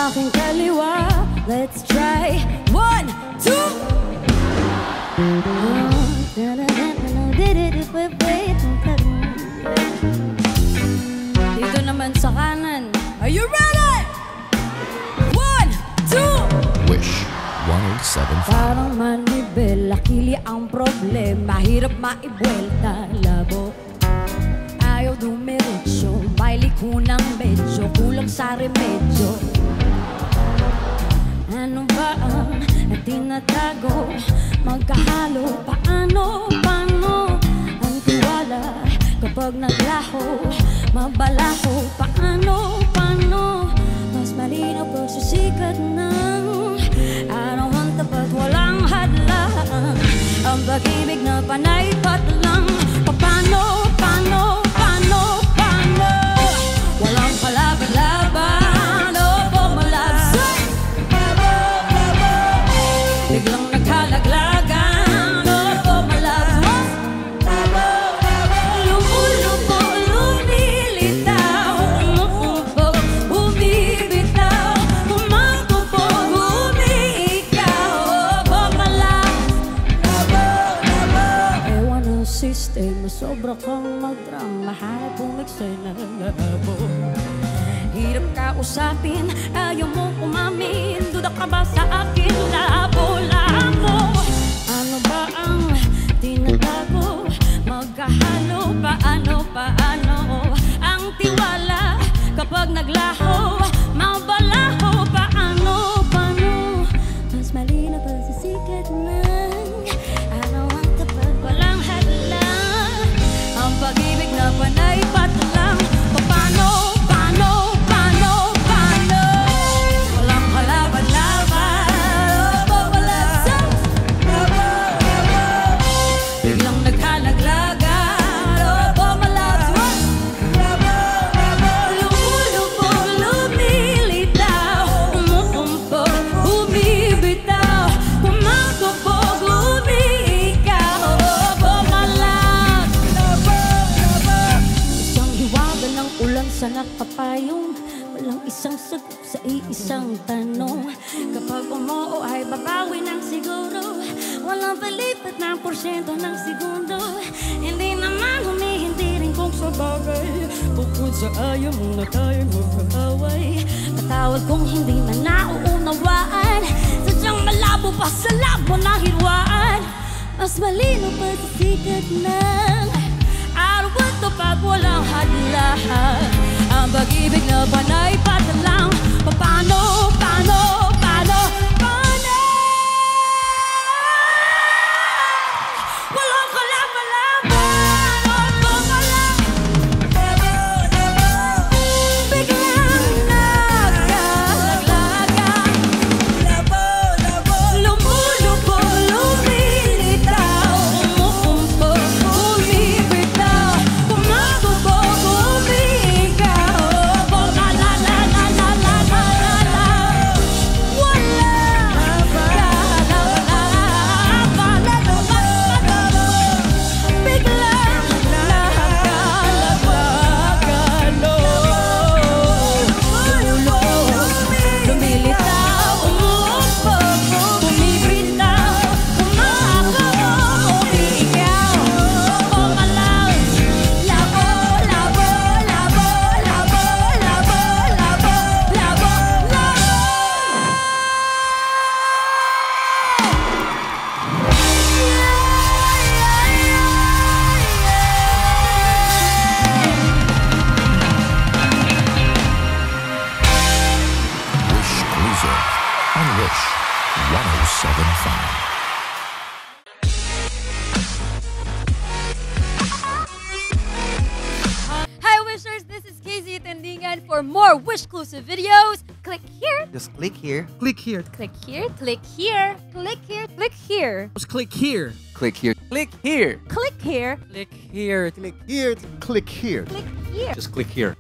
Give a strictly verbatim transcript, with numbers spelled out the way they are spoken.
aking kaliwa. Let's try. One, two. Dito naman sa kanan. Are you ready? One, two. Wish one oh seven point five. Parang manibel, akili ang problema. Mahirap maibuelta, labo. Ayaw dumiretso, may liko ng medyo. Kulang sa remedyo. Ano ba ang tinatago? Magkahalo, paano, paano ang tiwala kapag naglaho? Mabalaho, paano, paano mas malinaw pag susikat ng araw ang tapat, walang hadlang. Ang pag-ibig na panay patlang. Paano, paano, paano, paano walang kalaban-laban o pumalagsak. Biglang nagkalaglagan o pumalagsak. Lumulupo, lumilitaw, umuubog, bumibitaw, kumakupog, umiikaw o pumalagsak. Ewan ang sistema, sobra kang magdrama. Hanap pumiksay na labo. Hirap ka usapin, ayaw mo umamin. Duda ka ba sa akin? Labo, labo. Ano ba ang tinatago? Magkahalo, paano, paano ang tiwala kapag naglaho? Mabalaho, paano, paano mas malinaw pag sisikat ng araw ang tapat, walang hadlang. Ang pag-ibig na panay patlang. Paano, paano, paano, paano walang kalaban-laban o pumalagsak. Biglang nagkalaglagan o pumalagsak. Lumulupo, lumilitaw, umuumpog, bumibitaw, kumakupog, umiikaw o pumalagsak. Isang hiwaga ng ulan sa nakapayong, walang isang sagot sa iisang tanong. Kapag umuo ay babawi ng siguro, walang palipat ng porsyento ng segundo. Hindi naman humihindi rin kung sa bagay, bukod sa ayaw mo na tayong magkaaway. Patawad kung hindi man nauunawaan, sadyang malabo pa sa labo ng hirwaan. Mas malino pa sa sikat ng araw at tapat, walang hadlang. Ang pag-ibig na panay patlang. Paano, paano, paano, paano walang kalaban-laban o pumalagsak. Biglang nagkalaglagan, lumulupo, lumilitaw, umuumpog, bumibitaw, kumakupog, umiikaw o pumalagsak. Walang kalaban-laban, biglang nagkalaglagan, lumilitaw, umuumpog, bumibitaw, kumakupog, umiikaw o pumalagsak. Labo, labo, labo, labo, labo, labo, labo, labo. WISHclusive on Wish one oh seven point five. Hi Wishers, this is K Z Tandingan. For more WISHclusive videos, click here, Just click here. Click here. click here, click here, click here, click here, Just click here. Click here. Click here. click here, Click here. Click here. Click here. click here. Just click here.